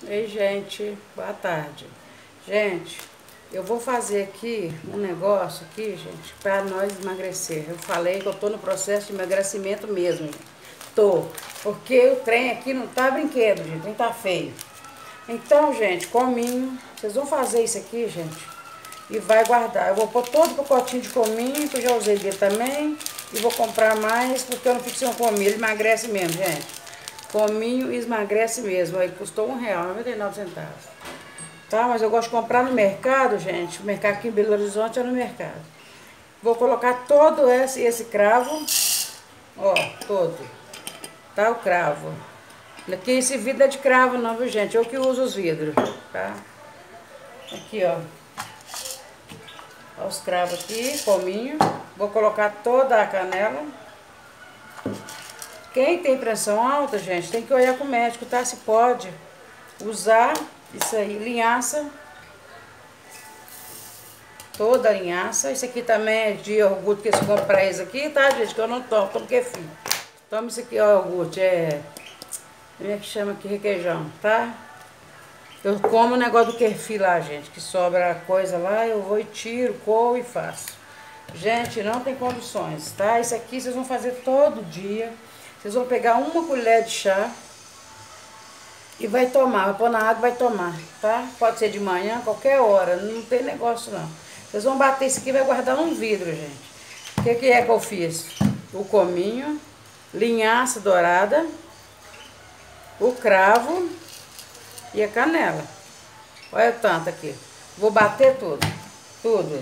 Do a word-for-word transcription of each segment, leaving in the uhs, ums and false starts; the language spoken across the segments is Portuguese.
Ei, gente, boa tarde. Gente, eu vou fazer aqui um negócio aqui, gente, para nós emagrecer. Eu falei que eu tô no processo de emagrecimento mesmo, gente. Tô, porque o trem aqui não tá brinquedo, gente, nem tá feio. Então, gente, cominho, vocês vão fazer isso aqui, gente, e vai guardar. Eu vou pôr todo o pacotinho de cominho, que eu já usei dele também, e vou comprar mais, porque eu não fico sem um cominho, ele emagrece mesmo, gente. Cominho emagrece mesmo, ele custou um real e noventa e nove centavos. Tá, mas eu gosto de comprar no mercado, gente. O mercado aqui em Belo Horizonte é no mercado. Vou colocar todo esse, esse cravo, ó, todo. Tá, o cravo. Aqui esse vidro é de cravo não, viu, gente? Eu que uso os vidros, tá? Aqui, ó. Ó os cravos aqui, cominho. Vou colocar toda a canela. Quem tem pressão alta, gente, tem que olhar com o médico, tá? Se pode usar isso aí, linhaça. Toda a linhaça. Isso aqui também é de iogurte que eles compram isso aqui, tá, gente? Que eu não tomo, tomo kefir. Toma isso aqui, ó, iogurte, é... Como é que chama aqui? Requeijão, tá? Eu como o negócio do kefir lá, gente, que sobra coisa lá, eu vou e tiro, coo e faço. Gente, não tem condições, tá? Isso aqui vocês vão fazer todo dia. Vocês vão pegar uma colher de chá e vai tomar, vai pôr na água e vai tomar, tá? Pode ser de manhã, qualquer hora, não tem negócio não. Vocês vão bater isso aqui e vai guardar um vidro, gente. O que, que é que eu fiz? O cominho, linhaça dourada, o cravo e a canela. Olha o tanto aqui. Vou bater tudo, tudo.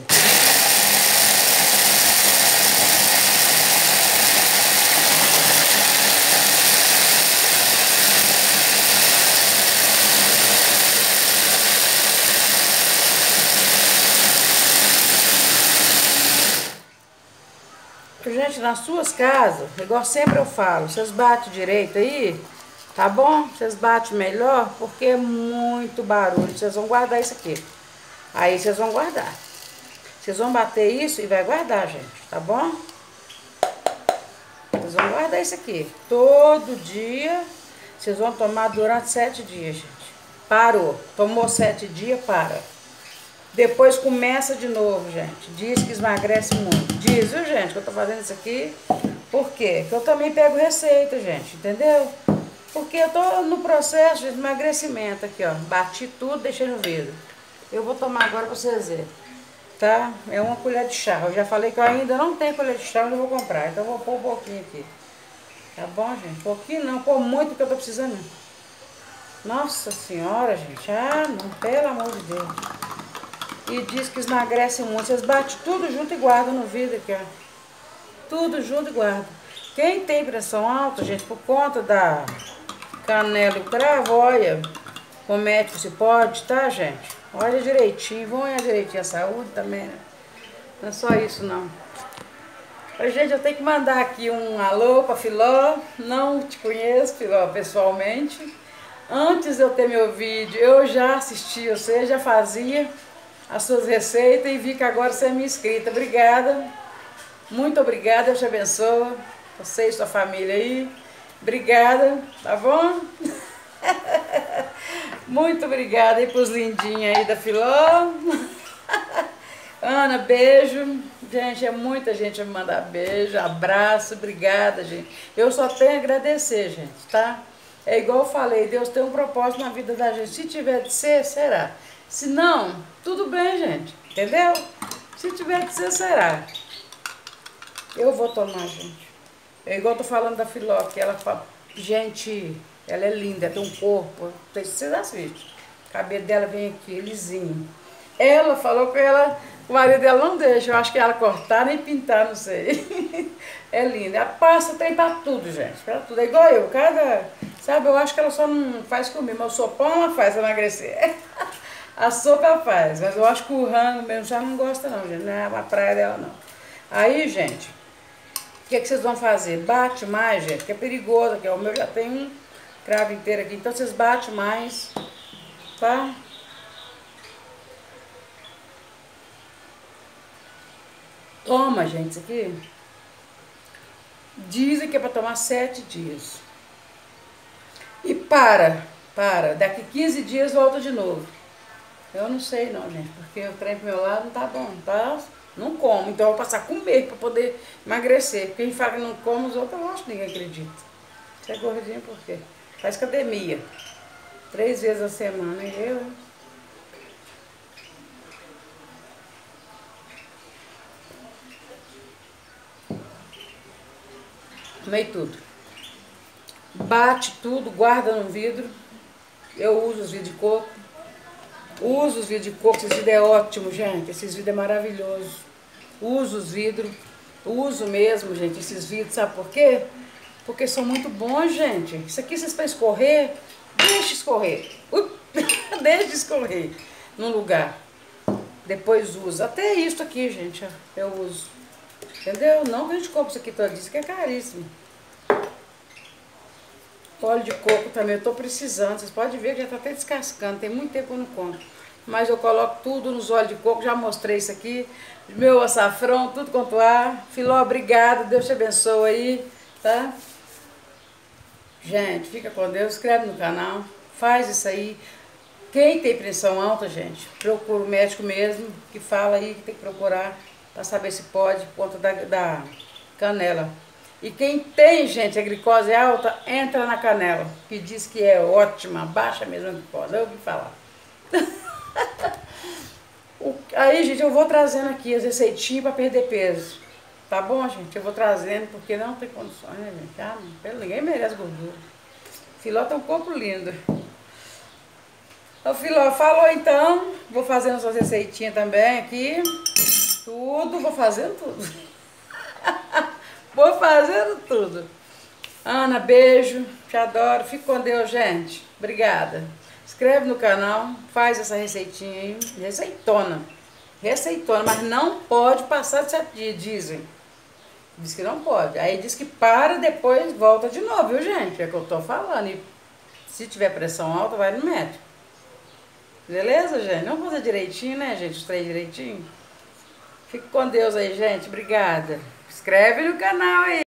Gente, nas suas casas, igual sempre eu falo, vocês batem direito aí, tá bom? Vocês batem melhor, porque é muito barulho. Vocês vão guardar isso aqui. Aí vocês vão guardar. Vocês vão bater isso e vai guardar, gente, tá bom? Vocês vão guardar isso aqui. Todo dia, vocês vão tomar durante sete dias, gente. Parou. Tomou sete dias, para. Depois começa de novo, gente. Diz que emagrece muito. Diz, viu, gente, que eu tô fazendo isso aqui. Por quê? Porque eu também pego receita, gente, entendeu? Porque eu tô no processo de emagrecimento aqui, ó. Bati tudo, deixei no vidro. Eu vou tomar agora pra vocês verem, tá? É uma colher de chá. Eu já falei que eu ainda não tenho colher de chá, mas eu vou comprar. Então eu vou pôr um pouquinho aqui. Tá bom, gente? Pouquinho não, pôr muito que eu tô precisando. Nossa senhora, gente. Ah, não, pelo amor de Deus. E diz que emagrece muito. Vocês batem tudo junto e guardam no vidro aqui, ó. Tudo junto e guardam. Quem tem pressão alta, gente, por conta da canela e cravo, olha, com o médico se pode, tá, gente? Olha direitinho, vão olhar direitinho a saúde também, né? Não é só isso, não. Mas, gente, eu tenho que mandar aqui um alô pra Filó. Não te conheço, Filó, pessoalmente. Antes de eu ter meu vídeo, eu já assisti você, já fazia as suas receitas e vi que agora você é minha inscrita. Obrigada, muito obrigada, Deus te abençoe, você e sua família aí, obrigada, tá bom? Muito obrigada aí pros lindinhos aí da Filó. Ana, beijo, gente, é muita gente a me mandar beijo, abraço, obrigada, gente. Eu só tenho a agradecer, gente, tá? É igual eu falei, Deus tem um propósito na vida da gente, se tiver de ser, será. Se não, tudo bem, gente, entendeu? Se tiver de ser, será. Eu vou tomar, gente. É igual eu tô falando da Filó, que ela fala, gente, ela é linda, tem um corpo, não sei se vocês assistem. O cabelo dela vem aqui, lisinho. Ela falou que ela, o marido dela não deixa, eu acho que ela cortar nem pintar, não sei. É linda, ela passa, tem pra tudo, gente, pra tudo. É igual eu, cada, sabe, eu acho que ela só não faz comigo, mas o sopão ela faz pra emagrecer. A sopa ela faz, mas eu acho que o rango mesmo já não gosta não, gente. Não é uma praia dela, não. Aí, gente, o que, é que vocês vão fazer? Bate mais, gente, que é perigoso, que o meu já tem um cravo inteiro aqui. Então, vocês batem mais, tá? Toma, gente, isso aqui. Dizem que é pra tomar sete dias. E para. para. Daqui quinze dias volta de novo. Eu não sei não, gente, porque o trem pro meu lado não tá bom, tá? Não como, então eu vou passar a comer para poder emagrecer. Porque a gente fala que não come, os outros eu acho que ninguém acredita. Você é gordinho por quê? Faz academia. Três vezes a semana, e eu... hein? Comei tudo. Bate tudo, guarda no vidro. Eu uso os vidros de coco. Uso os vidros de coco, esse vidro é ótimo, gente. Esses vidros é maravilhoso. Uso os vidros. Uso mesmo, gente, esses vidros. Sabe por quê? Porque são muito bons, gente. Isso aqui vocês para escorrer, deixa escorrer. Uh, deixa escorrer num lugar. Depois usa. Até isso aqui, gente, eu uso. Entendeu? Não que a gente compra isso aqui todo dia, isso aqui é caríssimo. Óleo de coco também, eu tô precisando. Vocês podem ver que já tá até descascando. Tem muito tempo que eu não compro. Mas eu coloco tudo nos óleos de coco. Já mostrei isso aqui. Meu açafrão, tudo quanto há. Filó, obrigado. Deus te abençoe aí, tá? Gente, fica com Deus. Inscreve no canal. Faz isso aí. Quem tem pressão alta, gente, procura o médico mesmo. Que fala aí que tem que procurar. Pra saber se pode, por conta da, da canela. E quem tem, gente, a glicose alta, entra na canela, que diz que é ótima, baixa mesmo a glicose, eu ouvi falar. Aí, gente, eu vou trazendo aqui as receitinhas para perder peso. Tá bom, gente? Eu vou trazendo, porque não tem condições, né, gente? Ah, não, ninguém merece gordura. Filó tá um corpo lindo. Ô, Filó, falou então. Vou fazendo suas receitinhas também aqui. Tudo, vou fazendo tudo. Vou fazendo tudo. Ana, beijo. Te adoro. Fique com Deus, gente. Obrigada. Inscreve no canal. Faz essa receitinha aí. Receitona. Receitona. Mas não pode passar de sete dias, dizem. Diz que não pode. Aí diz que para, depois volta de novo, viu, gente? É o que eu tô falando. E se tiver pressão alta, vai no médico. Beleza, gente? Vamos fazer direitinho, né, gente? Os três direitinho. Fique com Deus aí, gente. Obrigada. Inscreve no canal aí.